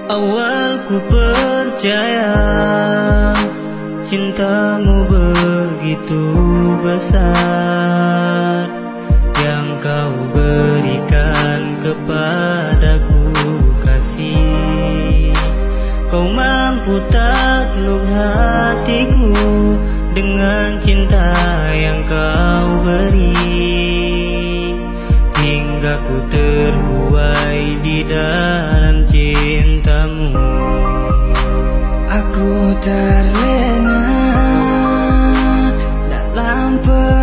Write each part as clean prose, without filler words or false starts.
Awal ku percaya cintamu begitu besar, yang kau berikan kepadaku kasih. Kau mampu takluk hatiku dengan cinta yang kau beri, hingga ku terbuai di dalam cintamu. Aku terlena dalam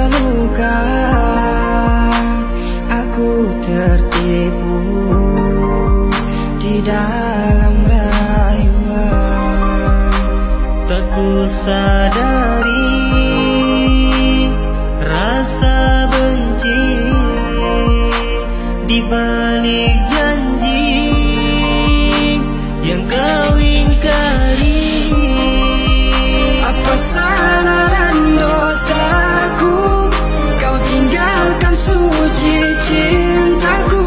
pelukan, aku tertipu di dalam rayuan. Tak ku sadari rasa benci di balik janji yang kau ingkari. Apa salah dan dosaku, kau tinggalkan suci cintaku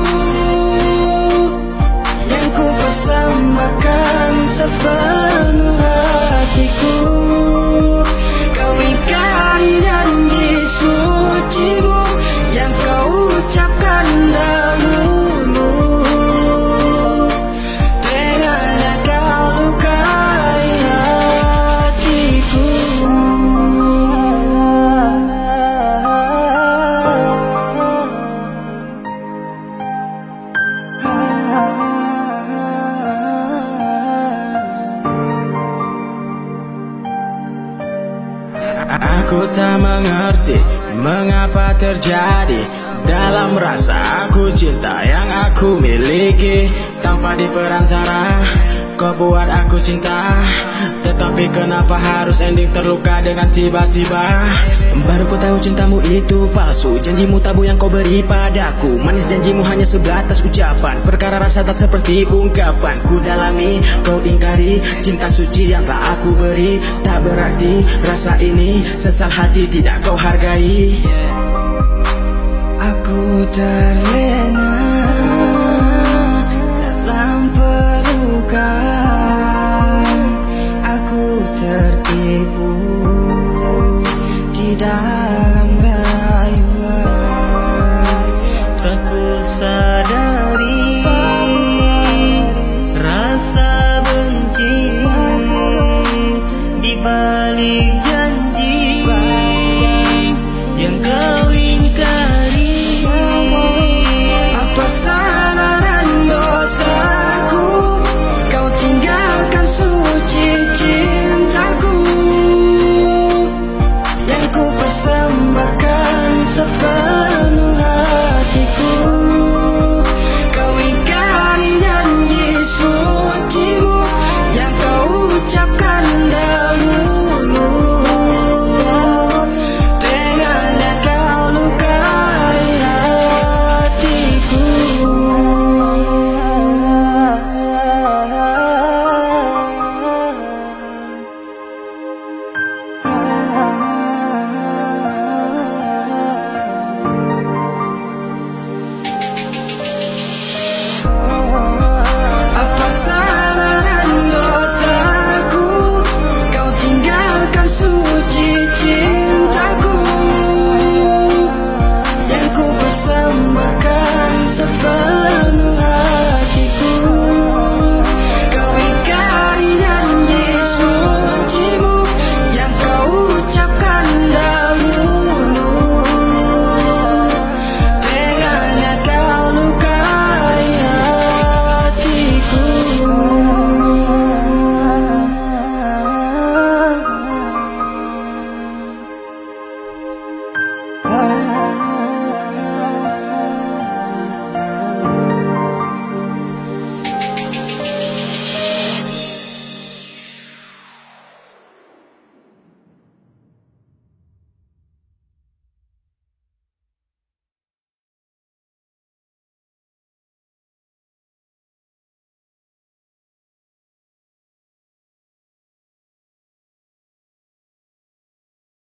yang ku persembahkan sepenuh hatiku. Kau ingkari janji sucimu yang kau ucapkan dahulu. Ternyata kau lukai hatiku. Aku tak mengerti mengapa terjadi dalam rasa aku cinta yang aku miliki. Tanpa diperantara kau buat aku cinta, tetapi kenapa harus ending terluka dengan tiba-tiba. Baru ku tahu cintamu itu palsu, janjimu tabu yang kau beri padaku. Manis janjimu hanya sebatas ucapan, perkara rasa tak seperti ungkapan. Ku dalami, kau ingkari cinta suci yang telah aku beri. Tak berarti rasa ini sesal hati tidak kau hargai. Aku terlena